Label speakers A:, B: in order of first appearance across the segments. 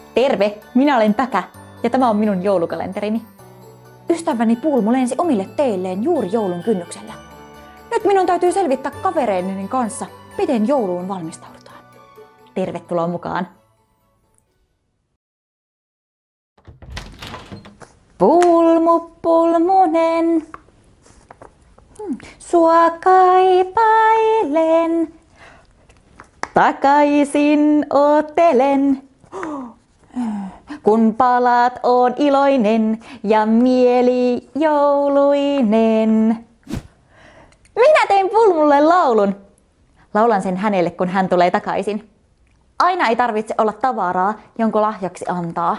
A: Terve, minä olen Päkä ja tämä on minun joulukalenterini. Ystäväni Pulmu lensi omille teilleen juuri joulun kynnyksellä. Nyt minun täytyy selvittää kavereideni kanssa, miten jouluun valmistaudutaan. Tervetuloa mukaan! Pulmu, pulmunen, sua kaipailen, takaisin ootelen. Kun palaat, oon iloinen ja mieli jouluinen. Minä tein Pulmulle laulun. Laulan sen hänelle, kun hän tulee takaisin. Aina ei tarvitse olla tavaraa, jonka lahjaksi antaa.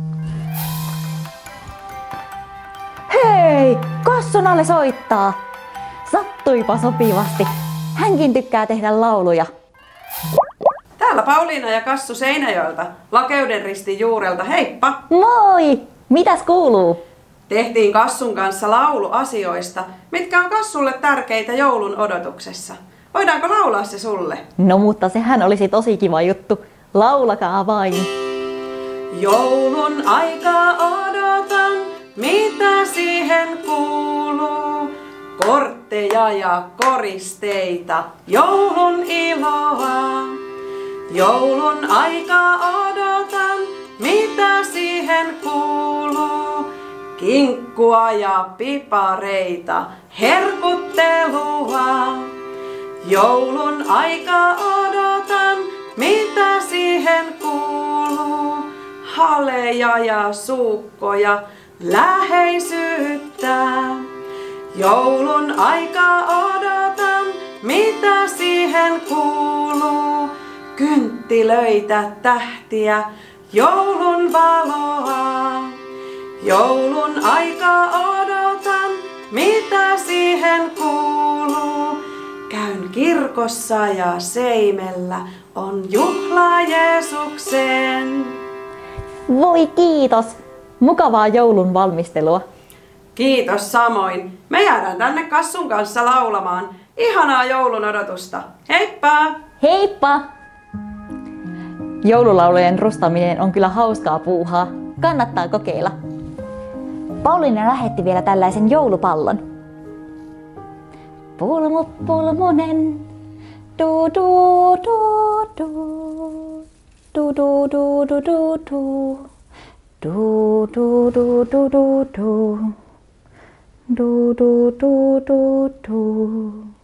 A: Hei! Kassun alle soittaa! Sattuipa sopivasti. Hänkin tykkää tehdä lauluja.
B: Täällä Pauliina ja Kassu Seinäjoelta, Lakeuden ristin juurelta. Heippa!
A: Moi! Mitäs kuuluu?
B: Tehtiin Kassun kanssa laulu asioista, mitkä on Kassulle tärkeitä joulun odotuksessa. Voidaanko laulaa se sulle?
A: No mutta sehän olisi tosi kiva juttu. Laulakaa vain.
B: Joulun aikaa odotan, mitä siihen kuuluu? Kortteja ja koristeita, joulun iloa. Joulun aikaa odotan, mitä siihen kuuluu? Kinkkua ja pipareita, herkuttelua. Joulun aikaa odotan, mitä siihen kuuluu? Haleja ja suukkoja, läheisyyttä. Joulun aikaa odotan, mitä siihen kuuluu? Kynttilöitä, tähtiä, joulun valoa. Joulun aikaa odotan, mitä siihen kuuluu? Käyn kirkossa ja seimellä, on juhla Jeesukseen.
A: Voi kiitos! Mukavaa joulun valmistelua.
B: Kiitos samoin. Me jäädään tänne Kassun kanssa laulamaan. Ihanaa joulun odotusta. Heippa!
A: Heippa! Joululaulujen rustaminen on kyllä hauskaa puuhaa. Kannattaa kokeilla. Pauliina lähetti vielä tällaisen joulupallon. Pulmu, pulmunen, du du du du, du du du du du du, du du du du du du, du du du du du.